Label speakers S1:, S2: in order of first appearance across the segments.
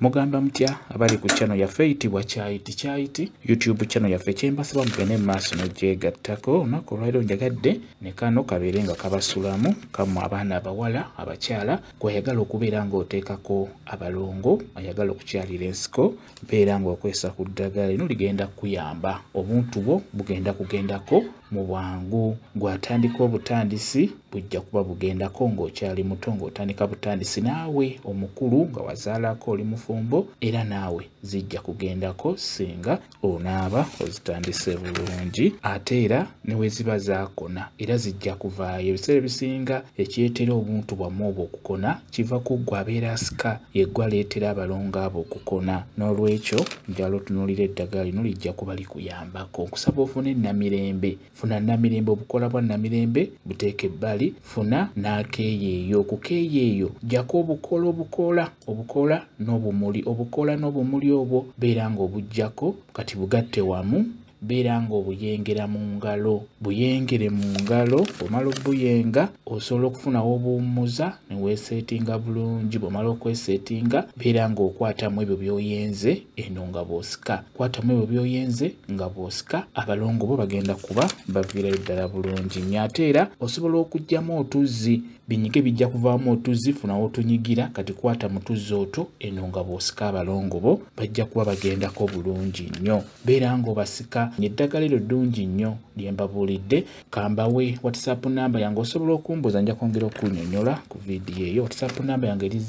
S1: Mugamba mutya abali ku channel yaffe eyitibwa Kyayiti YouTube channel yaffe kyembasaba mugende maaso n'ogyegattako olunaku olwaleero njagadde ne kano kabeere nga kabasulamu kammwe abaana abawala abakyala gwayagala okubeera ng'oteekako abalongo ayagala okukyalira ensiko beera ng'okwesa ku ddagala lino ligenda kuyamba obuntu bwo bugenda kugendako mu bwangu gwatandika obutandisi bujja kuba bugendako ng'okyali muto ng'otandika butandisi naawe omukulu nga wazaalako oli mufumbo era naawe zijja kugendako singa onaaba ozitandise bulungi ate era ne we ziba zaakona era zijja kuvaayo ebiseera ebisinga ekyetera obuntu bwammwe obwo okukona kiva ku ggwe abeera asika yeggwe aleetera abalongo abo okukona n'olwekyo njala otunuulira eddagala lino lijja kuba likuyambako nkusaba ofune namirembe funa namirembe obukola bwa namirembe buteeke ebbali funa n'akeeyeeyo okukeeyeeyo jjako obukola n'obumuli obwo beera ng'obuggyako kati bugatte wamu beera ng'obuyengera mu ngalo buyengere mu ngalo omala obuyenga osobola okufunawo obuwummuza ne weeseetinga bulungi bw'omala okweseetinga beera ng'okwatamu ebyo by'oyenze eno nga bw'osika kwatamu ebyo by'oyenze nga bw'osika abalongo bo bagenda kuba baviirayo ddala bulungi nnyo ate era osobola okuggyamu otuzzi binyige bijja kuvaamu otuzzi funawo otunyigira kati kwata mu tuzzi otwo eno nga bw'osika abalongo bo bajja kuba bagendako bulungi nnyo beera ng'obasika eddagala eryo ddungi nnyo lye mbabuulidde kambawe WhatsApp namba yange osobola okumbuuza nja kwongera okunnyonnyola ku vidiyo eyo WhatsApp namba yange eri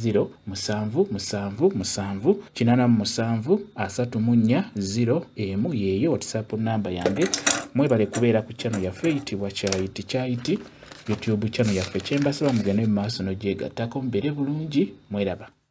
S1: 0777873401 yeeyo WhatsApp namba yange mwebale kubeera ku channel yaffe eyitibwa Kyayiti YouTube channel yaffe kyembasaba mugende mu maaso n'ogyegattako mbeere bulungi mweraba